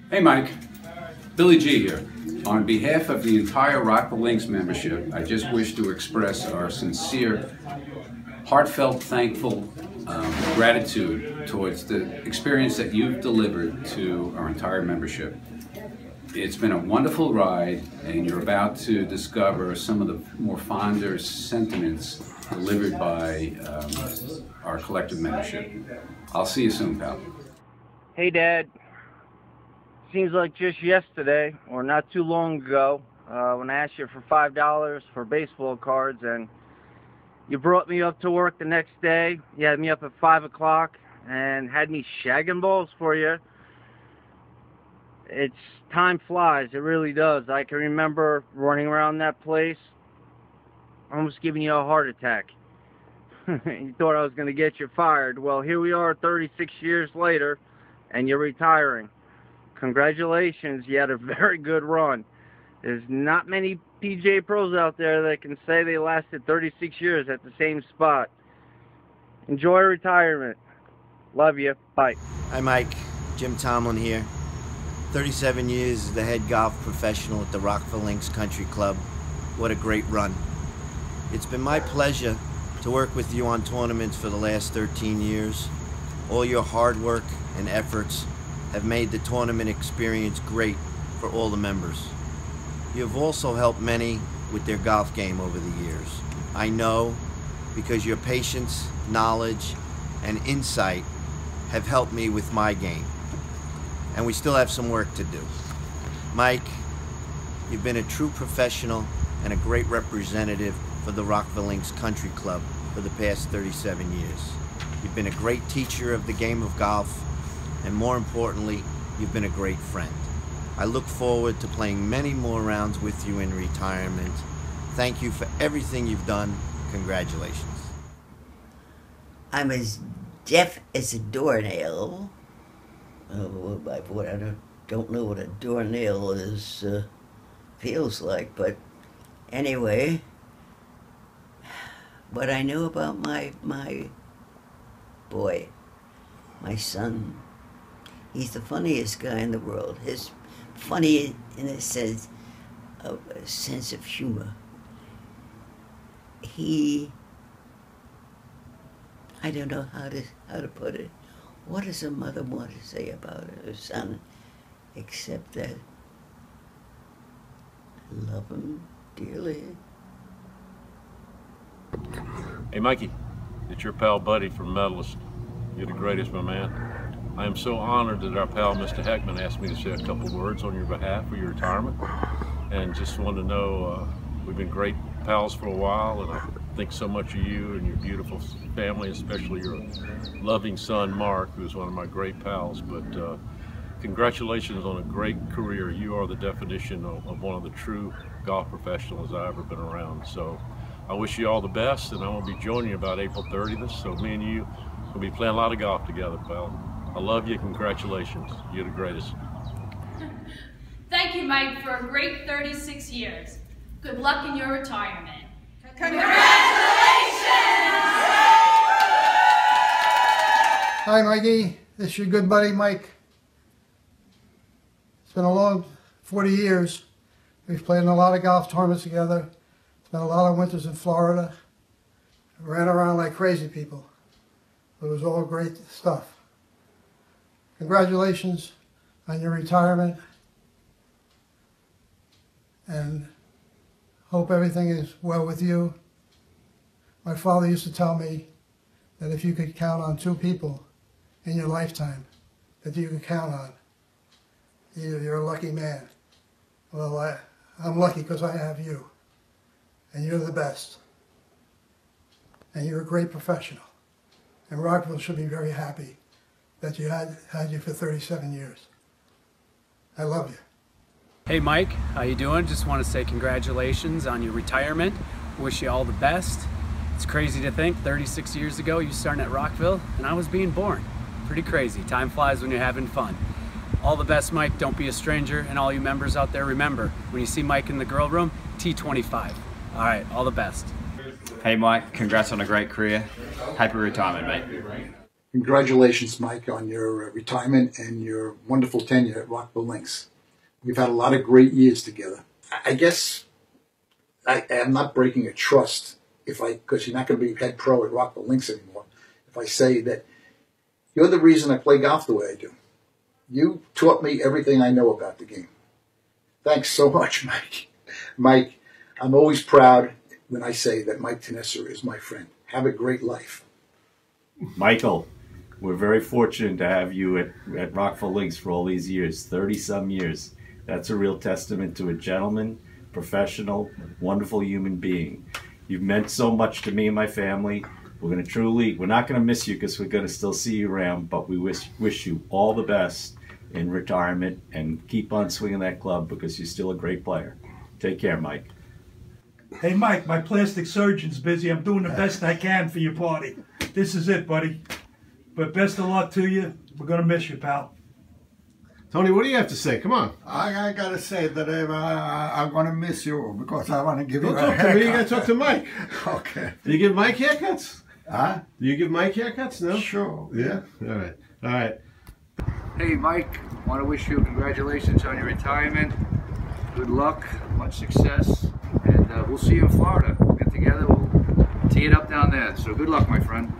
Hey Mike, Billy G here. On behalf of the entire Rockville Lynx membership, I just wish to express our sincere, heartfelt, thankful gratitude towards the experience that you've delivered to our entire membership. It's been a wonderful ride, and you're about to discover some of the more fonder sentiments delivered by our collective membership. I'll see you soon, pal. Hey Dad, seems like just yesterday, or not too long ago, when I asked you for $5 for baseball cards, and you brought me up to work the next day. You had me up at 5 o'clock and had me shagging balls for you. Time flies, it really does. I can remember running around that place, almost giving you a heart attack. You thought I was going to get you fired. Well, here we are 36 years later, and you're retiring. Congratulations, you had a very good run. There's not many PGA pros out there that can say they lasted 36 years at the same spot. Enjoy retirement. Love you. Bye. Hi Mike, Jim Tomlin here. 37 years as the head golf professional at the Rockville Lynx Country Club. What a great run. It's been my pleasure to work with you on tournaments for the last 13 years. All your hard work and efforts have made the tournament experience great for all the members. You have also helped many with their golf game over the years. I know because your patience, knowledge, and insight have helped me with my game. And we still have some work to do. Mike, you've been a true professional and a great representative for the Rockville Lynx Country Club for the past 37 years. You've been a great teacher of the game of golf, and more importantly, you've been a great friend. I look forward to playing many more rounds with you in retirement. Thank you for everything you've done. Congratulations. I'm as deaf as a doornail. Oh, my boy, I don't know what a doornail is, feels like, but anyway, what I know about my boy, my son, he's the funniest guy in the world. He's funny in a sense of humor. I don't know how to put it. What does a mother want to say about her son, except that I love him dearly? Hey Mikey, it's your pal Buddy from Medalist. You're the greatest, my man. I am so honored that our pal Mr. Heckman asked me to say a couple words on your behalf for your retirement, and just wanted to know we've been great pals for a while, and I think so much of you and your beautiful family, especially your loving son Mark, who's one of my great pals. But congratulations on a great career. You are the definition of one of the true golf professionals I've ever been around. So I wish you all the best, and I'm going to be joining you about April 30th, so me and you will be playing a lot of golf together, pal. I love you. Congratulations. You're the greatest. Thank you, Mike, for a great 36 years. Good luck in your retirement. Congratulations! Hi, Mikey. This is your good buddy, Mike. It's been a long 40 years. We've played in a lot of golf tournaments together. Spent a lot of winters in Florida. Ran around like crazy people. It was all great stuff. Congratulations on your retirement, and hope everything is well with you. My father used to tell me that if you could count on 2 people in your lifetime that you could count on, you're a lucky man. Well, I'm lucky because I have you, and you're the best, and you're a great professional, and Rockville should be very happy that you had you for 37 years. I love you. Hey Mike, how you doing? Just want to say congratulations on your retirement. Wish you all the best. It's crazy to think 36 years ago you started at Rockville and I was being born. Pretty crazy. Time flies when you're having fun. All the best, Mike. Don't be a stranger. And all you members out there, remember, when you see Mike in the girl room, T25. All right, all the best. Hey Mike, congrats on a great career. Happy retirement, mate. Congratulations, Mike, on your retirement and your wonderful tenure at Rockville Lynx. We've had a lot of great years together. I guess I am not breaking a trust because you're not going to be head pro at Rockville Lynx anymore, if I say that you're the reason I play golf the way I do. You taught me everything I know about the game. Thanks so much, Mike. Mike, I'm always proud when I say that Mike Tenessa is my friend. Have a great life. Michael, we're very fortunate to have you at Rockville Lynx for all these years, 30-some years. That's a real testament to a gentleman, professional, wonderful human being. You've meant so much to me and my family. We're not going to miss you because we're going to still see you around, but we wish you all the best in retirement and keep on swinging that club because you're still a great player. Take care, Mike. Hey, Mike, my plastic surgeon's busy. I'm doing the best I can for your party. This is it, buddy. But best of luck to you. We're going to miss you, pal. Tony, what do you have to say? Come on. I got to say that I'm going to miss you because I want to give you a Don't talk to me. You got to talk to Mike. Okay. Do you give Mike haircuts? Huh? Do you give Mike haircuts? No? Sure. Yeah? All right. All right. Hey, Mike, want to wish you congratulations on your retirement. Good luck, much success, and we'll see you in Florida. We'll get together, we'll tee it up down there. So good luck, my friend.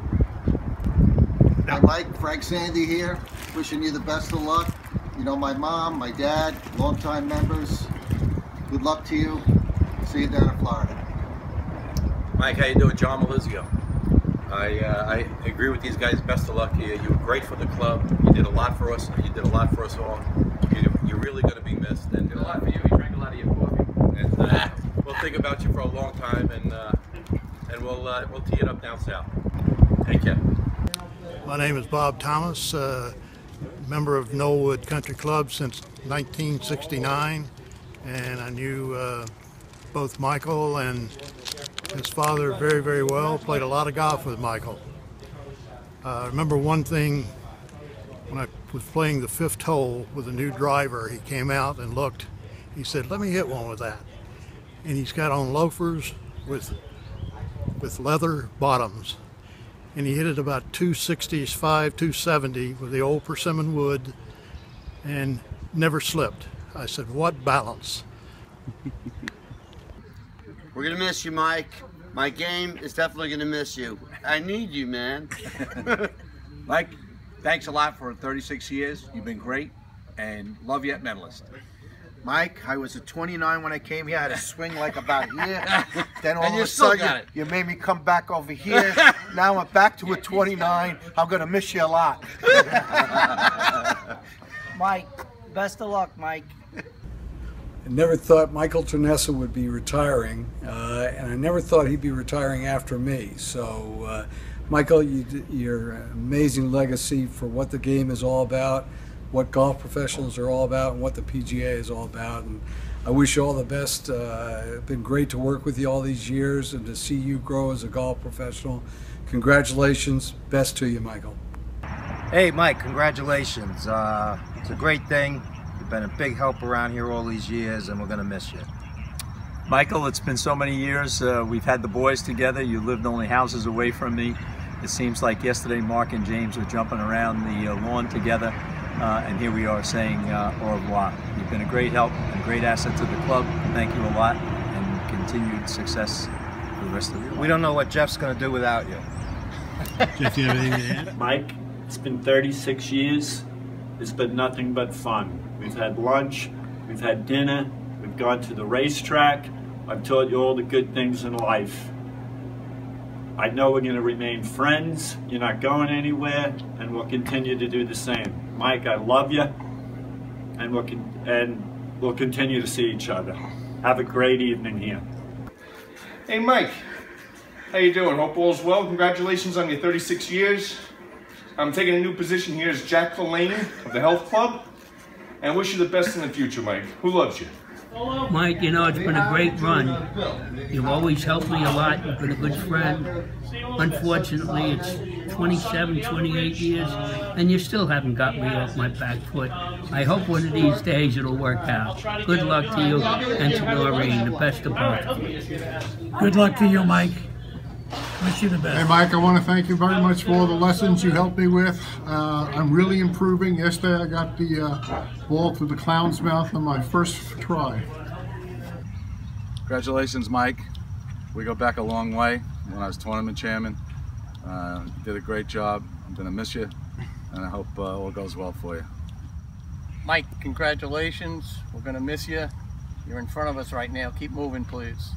Hi, Mike, Frank Sandy here, wishing you the best of luck. You know, my mom, my dad, longtime members. Good luck to you. See you down in Florida. Mike, how you doing? John Malizio. I agree with these guys. Best of luck to you. You were great for the club. You did a lot for us. You did a lot for us all. You're really going to be missed. And Did a lot for you. You drank a lot of your coffee. And we'll think about you for a long time, and we'll tee it up down south. Take care. My name is Bob Thomas, member of Knollwood Country Club since 1969, and I knew both Michael and his father very, very well. Played a lot of golf with Michael. I remember one thing when I was playing the 5th hole with a new driver. He came out and looked. He said, "Let me hit one with that." And he's got on loafers with leather bottoms. And he hit it about 265, 270 with the old persimmon wood and never slipped. I said, "What balance?" We're going to miss you, Mike. My game is definitely going to miss you. I need you, man. Mike, thanks a lot for 36 years. You've been great, and love you at Medalist. Mike, I was at 29 when I came here. I had to swing like about here. Then all And of you a still sudden, got it. you made me come back over here. Now I'm back to a 29. I'm going to miss you a lot. Mike, best of luck, Mike. I never thought Michael Tenessa would be retiring, and I never thought he'd be retiring after me. So, Michael, your amazing legacy for what the game is all about, what golf professionals are all about, and what the PGA is all about. And I wish you all the best. It's been great to work with you all these years and to see you grow as a golf professional. Congratulations. Best to you, Michael. Hey, Mike, congratulations. It's a great thing. You've been a big help around here all these years, and we're going to miss you. Michael, it's been so many years. We've had the boys together. You lived only houses away from me. It seems like yesterday Mark and James were jumping around the lawn together, and here we are saying au revoir. You've been a great help and great asset to the club. Thank you a lot, and continued success for the rest of your life. We don't know what Jeff's going to do without you. Jeff, you have anything to add? Mike, it's been 36 years. It's been nothing but fun. We've had lunch, we've had dinner, we've gone to the racetrack. I've taught you all the good things in life. I know we're going to remain friends. You're not going anywhere, and we'll continue to do the same. Mike, I love you, and we'll continue to see each other. Have a great evening here. Hey, Mike. How you doing? Hope all's well. Congratulations on your 36 years. I'm taking a new position here as Jack Verlaine of the Health Club, and wish you the best in the future, Mike. Who loves you? Mike, you know, it's been a great run. You've always helped me a lot. You've been a good friend. Unfortunately, it's 27, 28 years, and you still haven't got me off my back foot. I hope one of these days it'll work out. Good luck to you and to Noreen. The best of both. Good luck to you, Mike. Wish you the best. Hey, Mike, I want to thank you very much for all the lessons you helped me with. I'm really improving. Yesterday I got the ball through the clown's mouth on my first try. Congratulations, Mike. We go back a long way. When I was tournament chairman, you did a great job. I'm going to miss you, and I hope all goes well for you. Mike, congratulations. We're going to miss you. You're in front of us right now. Keep moving, please.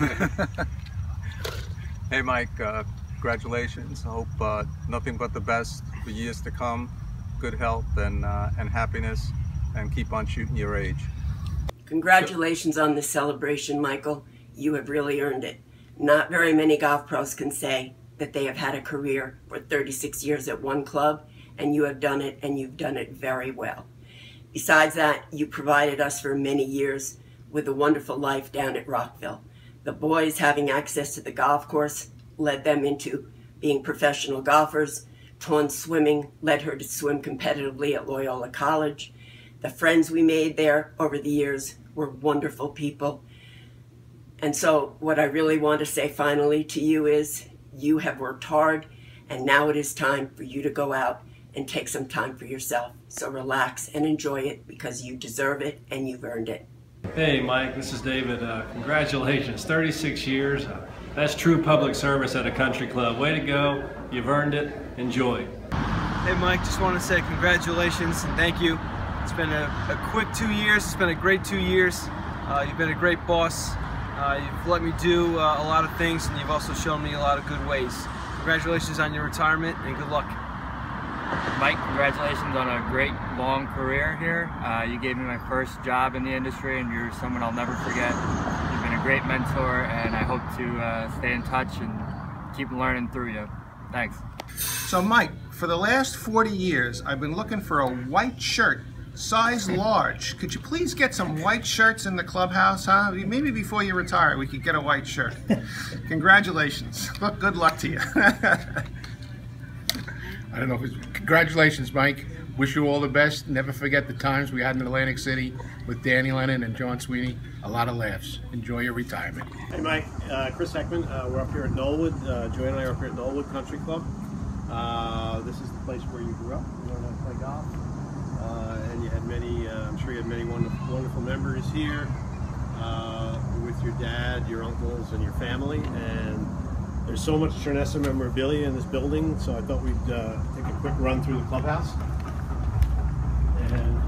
Hey Mike, congratulations. I hope nothing but the best for years to come. Good health and happiness, and keep on shooting your age. Congratulations on this celebration, Michael. You have really earned it. Not very many golf pros can say that they have had a career for 36 years at one club, and you have done it, and you've done it very well. Besides that, you provided us for many years with a wonderful life down at Rockville. The boys having access to the golf course led them into being professional golfers. Tawn swimming led her to swim competitively at Loyola College. The friends we made there over the years were wonderful people. And so what I really want to say finally to you is you have worked hard, and now it is time for you to go out and take some time for yourself. So relax and enjoy it, because you deserve it and you've earned it. Hey Mike, this is David. Congratulations, 36 years. That's true public service at a country club. Way to go, you've earned it, enjoy. Hey Mike, just want to say congratulations and thank you. It's been a quick 2 years, it's been a great 2 years. You've been a great boss. You've let me do a lot of things, and you've also shown me a lot of good ways. Congratulations on your retirement and good luck. Mike, congratulations on a great long career here. You gave me my first job in the industry, and you're someone I'll never forget. You've been a great mentor, and I hope to stay in touch and keep learning through you. Thanks. So Mike, for the last 40 years, I've been looking for a white shirt, size large. Could you please get some white shirts in the clubhouse, huh? Maybe before you retire, we could get a white shirt. Congratulations. Look, good luck to you. I don't know if it's... Congratulations, Mike. Wish you all the best. Never forget the times we had in Atlantic City with Danny Lennon and John Sweeney. A lot of laughs. Enjoy your retirement. Hey, Mike. Chris Heckman. We're up here at Knollwood. Joy and I are up here at Knollwood Country Club. This is the place where you grew up. You learned how to play golf. And you had many, I'm sure you had many wonderful memories here with your dad, your uncles, and your family. And there's so much Ternessa memorabilia in this building, so I thought we'd take a quick run through the clubhouse. And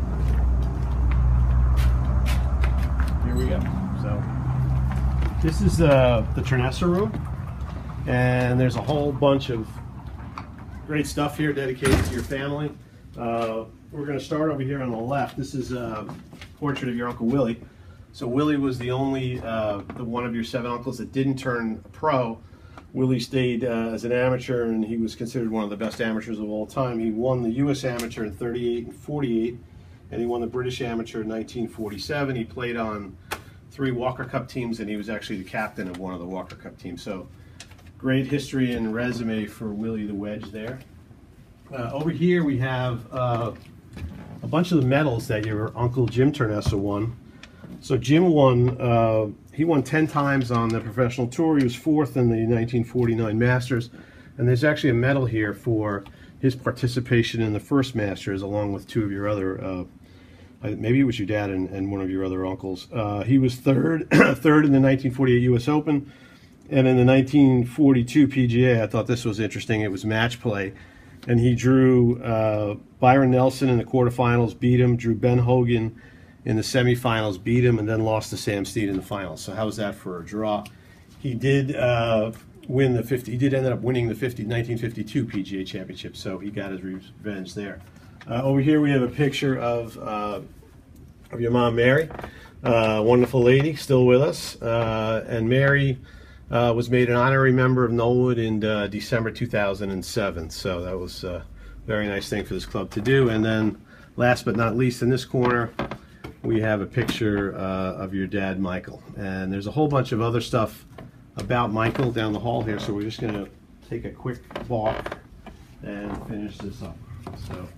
here we go. So this is the Ternessa room, and there's a whole bunch of great stuff here dedicated to your family. We're going to start over here on the left. This is a portrait of your Uncle Willie. So Willie was the only the one of your 7 uncles that didn't turn pro. Willie stayed as an amateur, and he was considered one of the best amateurs of all time. He won the U.S. Amateur in 38 and 48, and he won the British Amateur in 1947. He played on 3 Walker Cup teams, and he was actually the captain of one of the Walker Cup teams. So great history and resume for Willie the Wedge there. Over here we have a bunch of the medals that your Uncle Jim Ternessa won. So Jim won, he won 10 times on the professional tour. He was 4th in the 1949 Masters. And there's actually a medal here for his participation in the first Masters, along with 2 of your other, maybe it was your dad and one of your other uncles. He was third in the 1948 U.S. Open. And in the 1942 PGA, I thought this was interesting. It was match play. And he drew Byron Nelson in the quarterfinals, beat him, drew Ben Hogan in the semifinals, beat him, and then lost to Sam Snead in the finals. So how was that for a draw? He did win the 50. He did end up winning the 1952 PGA Championship, so he got his revenge there. Over here we have a picture of your mom, Mary, wonderful lady, still with us. And Mary was made an honorary member of Knollwood in December 2007. So that was a very nice thing for this club to do. And then, last but not least, in this corner, we have a picture of your dad, Michael. And there's a whole bunch of other stuff about Michael down the hall here, so we're just going to take a quick walk and finish this up. So.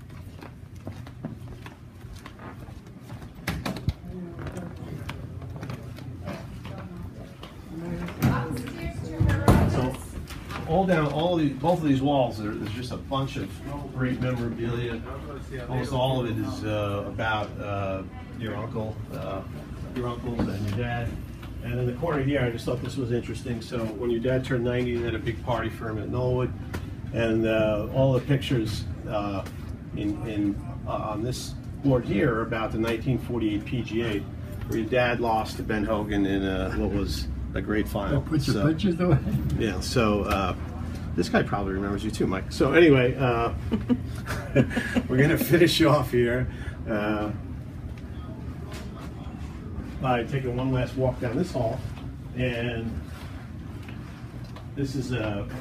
all down both of these walls, there's just a bunch of great memorabilia. Almost all of it is about your uncles and your dad. And in the corner here, I just thought this was interesting. So when your dad turned 90, they had a big party for him at Knollwood, and all the pictures on this board here are about the 1948 PGA, where your dad lost to Ben Hogan in what was a great final. Put your pictures away. Yeah, so this guy probably remembers you too, Mike. So anyway, we're going to finish off here by taking one last walk down this hall. And this is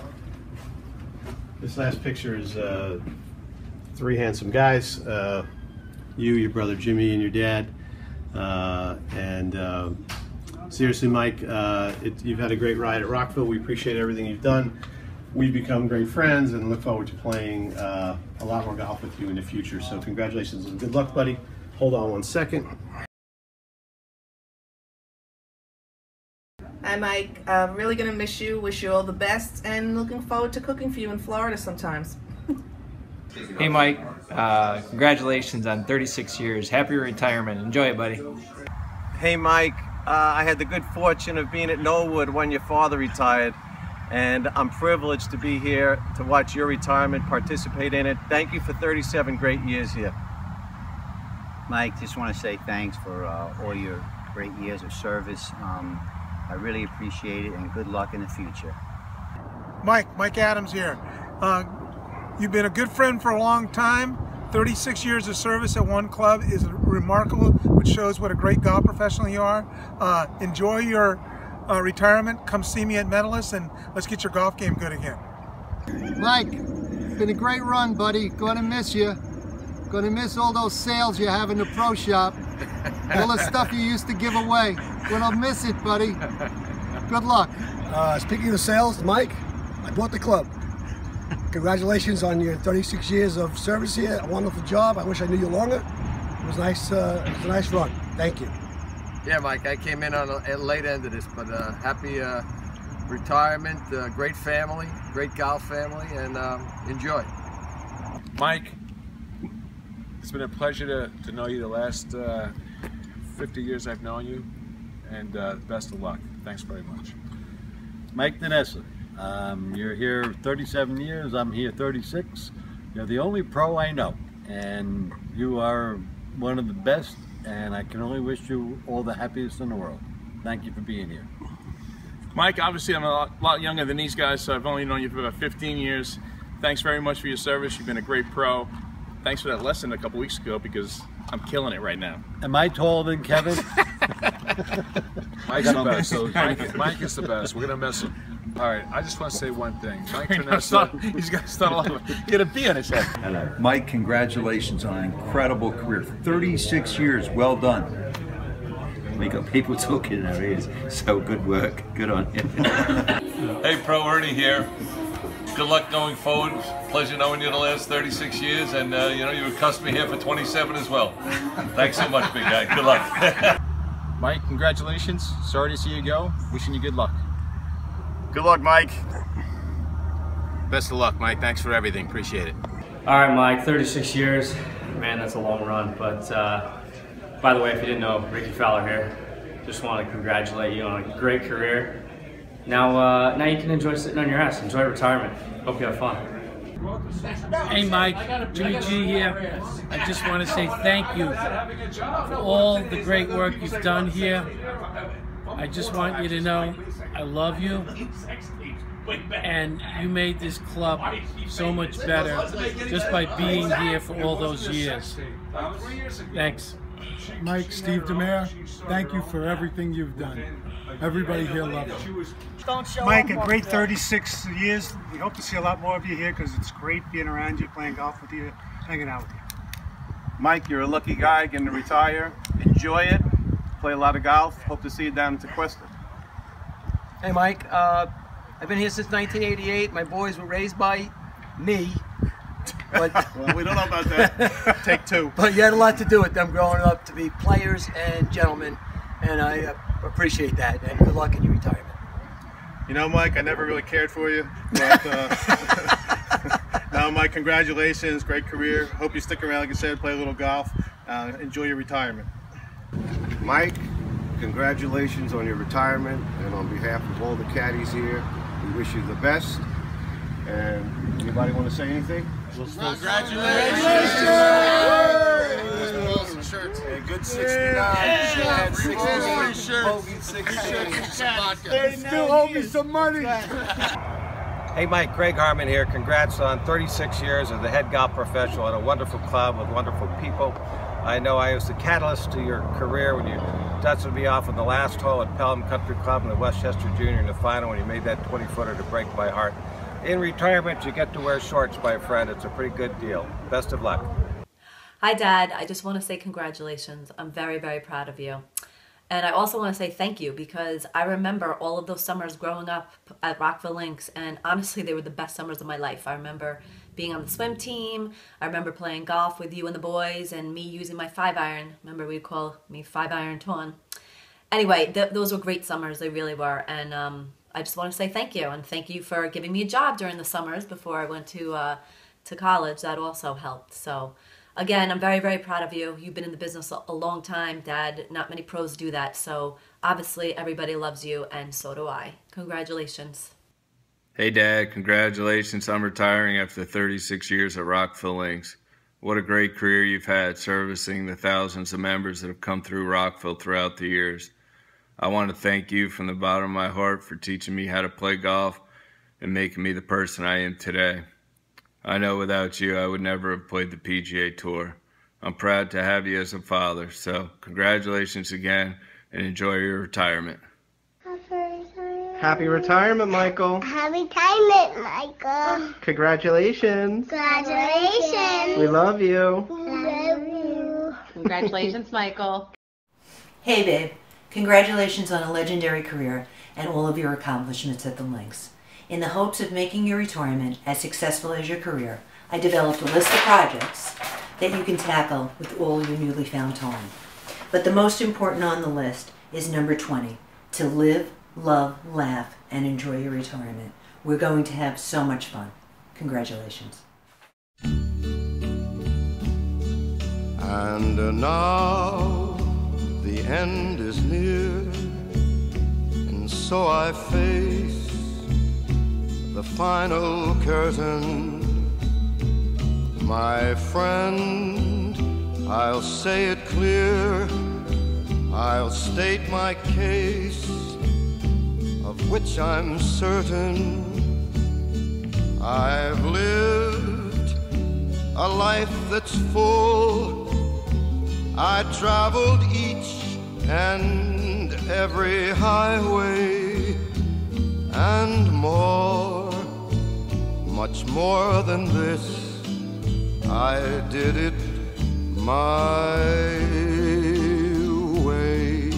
this last picture is three handsome guys. You, your brother Jimmy, and your dad. Seriously, Mike, you've had a great ride at Rockville. We appreciate everything you've done. We've become great friends and look forward to playing a lot more golf with you in the future. So congratulations and good luck, buddy. Hold on one second. Hi, Mike. Really going to miss you. Wish you all the best and looking forward to cooking for you in Florida sometimes. Hey, Mike. Congratulations on 36 years. Happy retirement. Enjoy it, buddy. Hey, Mike. I had the good fortune of being at Knollwood when your father retired, and I'm privileged to be here to watch your retirement, participate in it. Thank you for 37 great years here. Mike, just want to say thanks for all your great years of service. I really appreciate it, and good luck in the future. Mike Adams here. You've been a good friend for a long time. 36 years of service at one club is remarkable, which shows what a great golf professional you are. Enjoy your retirement. Come see me at Medalist, and let's get your golf game good again. Mike, been a great run, buddy. Gonna miss you. Gonna miss all those sales you have in the pro shop. All the stuff you used to give away. Gonna miss it, buddy. Good luck. Speaking of sales, Mike, I bought the club. Congratulations on your 36 years of service here. A wonderful job. I wish I knew you longer. It was nice. It was a nice run. Thank you. Yeah, Mike, I came in on a late end of this, but happy retirement, great family, great golf family, and enjoy. Mike, it's been a pleasure to know you the last 50 years I've known you, and best of luck. Thanks very much. Mike Ternessa. You're here 37 years, I'm here 36. You're the only pro I know, and you are one of the best, and I can only wish you all the happiest in the world. Thank you for being here. Mike, obviously I'm a lot younger than these guys, so I've only known you for about 15 years. Thanks very much for your service. You've been a great pro. Thanks for that lesson a couple weeks ago, because I'm killing it right now. Am I taller than Kevin? Mike's the best. So Mike is the best. We're going to miss him. All right, I just want to say one thing. Mike Ternessa, he's got to start a lot of get a B on his head. Hello. Mike, congratulations on an incredible career. 36 years, well done. We got people talking in our ears. So good work. Good on you. Hey, Pro Ernie here. Good luck going forward. Pleasure knowing you the last 36 years, and you know, you've cussed me here for 27 as well. Thanks so much, big guy. Good luck. Mike, congratulations. Sorry to see you go. Wishing you good luck. Good luck, Mike. Best of luck, Mike. Thanks for everything. Appreciate it. All right, Mike, 36 years. Man, that's a long run. But by the way, if you didn't know, Ricky Fowler here. Just want to congratulate you on a great career. Now you can enjoy sitting on your ass. Enjoy retirement. Hope you have fun. Hey Mike, Jimmy G here. I just want to say thank you for all the great work you've done here. I just want you to know I love you, and you made this club so much better just by being here for all those years. Thanks. Mike, Steve DeMare, thank you for everything you've done. Everybody here loves you. Mike, a great 36 years. We hope to see a lot more of you here because it's great being around you, playing golf with you, hanging out with you. Mike, you're a lucky guy getting to retire. Enjoy it. Play a lot of golf. Hope to see you down in Tequesta. Hey, Mike. I've been here since 1988. My boys were raised by me. But well, we don't know about that. Take two. But you had a lot to do with them growing up to be players and gentlemen, and I appreciate that. And good luck in your retirement. You know, Mike, I never really cared for you, but no, Mike, congratulations, great career. Hope you stick around, like I said, play a little golf. Enjoy your retirement. Mike, congratulations on your retirement, and on behalf of all the caddies here, we wish you the best. And anybody want to say anything? Congratulations! Hey, good 69. They still owe me some money. Hey Mike, Greg Harmon here. Congrats on 36 years as the head golf professional at a wonderful club with wonderful people. I know I was the catalyst to your career when you dusted me off on the last hole at Pelham Country Club in the Westchester Junior in the final when you made that 20-footer to break my heart. In retirement, you get to wear shorts, my friend. It's a pretty good deal. Best of luck. Hi, Dad. I just want to say congratulations. I'm very, very proud of you. And I also want to say thank you, because I remember all of those summers growing up at Rockville Links, and honestly, they were the best summers of my life. I remember being on the swim team. I remember playing golf with you and the boys, and me using my 5-iron. Remember, we'd call me 5-iron Ton. Anyway, those were great summers. They really were. And I just want to say thank you, and thank you for giving me a job during the summers before I went to college. That also helped. So again, I'm very, very proud of you. You've been in the business a long time, Dad. Not many pros do that. So obviously everybody loves you, and so do I. Congratulations. Hey, Dad. Congratulations on retiring after 36 years at Rockville Links. What a great career you've had servicing the thousands of members that have come through Rockville throughout the years. I want to thank you from the bottom of my heart for teaching me how to play golf and making me the person I am today. I know without you, I would never have played the PGA Tour. I'm proud to have you as a father, so congratulations again and enjoy your retirement. Happy retirement, Michael. Happy retirement, Michael. Congratulations. Congratulations. We love you. Love you. Congratulations, Michael. Hey, babe. Congratulations on a legendary career and all of your accomplishments at the Links. In the hopes of making your retirement as successful as your career, I developed a list of projects that you can tackle with all your newly found time. But the most important on the list is number 20, to live, love, laugh, and enjoy your retirement. We're going to have so much fun. Congratulations. And now the end is near, and so I face the final curtain. My friend, I'll say it clear, I'll state my case, of which I'm certain. I've lived a life that's full. I traveled each and every highway and more, much more than this. I did it my way.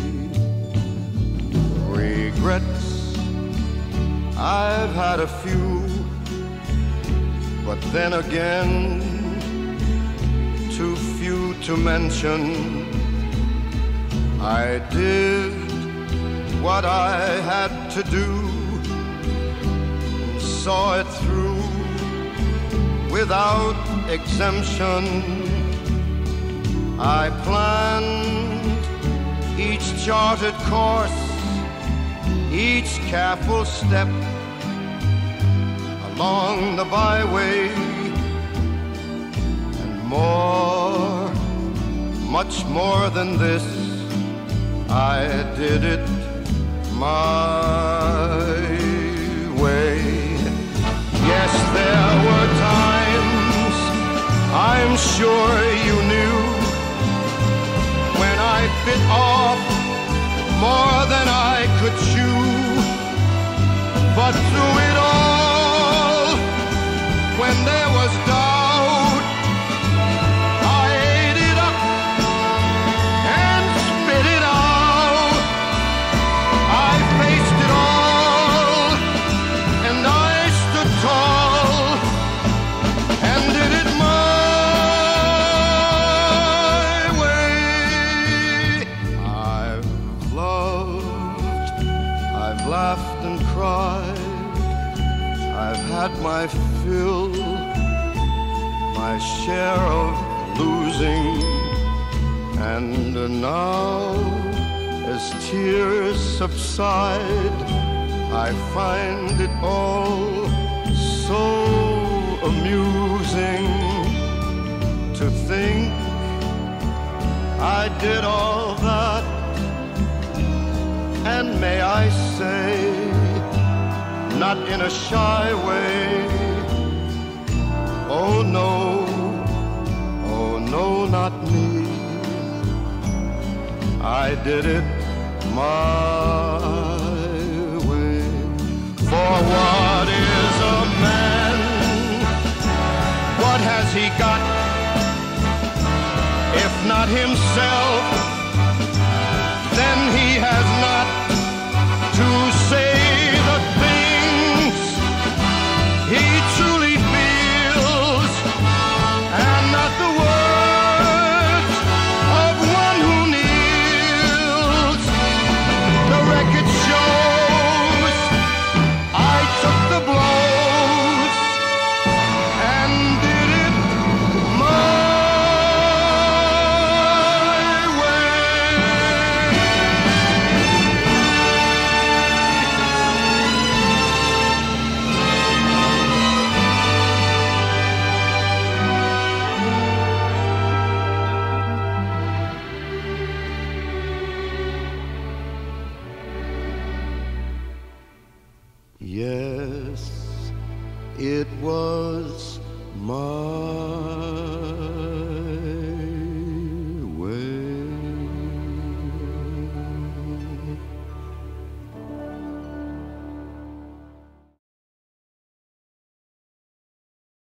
Regrets, I've had a few, but then again, too few to mention. I did what I had to do, saw it through without exemption. I planned each charted course, each careful step along the byway, and more, much more than this, I did it my way. Yes, there were times, I'm sure you knew, when I bit off more than I could chew. But through it all, when there was doubt, I ate it up and spit it out. I faced it all, and I stood tall and did it my way. I've loved, I've laughed and cried, had my fill, my share of losing, and now as tears subside, I find it all so amusing to think I did all that, and may I say, not in a shy way, oh no, not me. I did it my way. For what is a man? What has he got if not himself?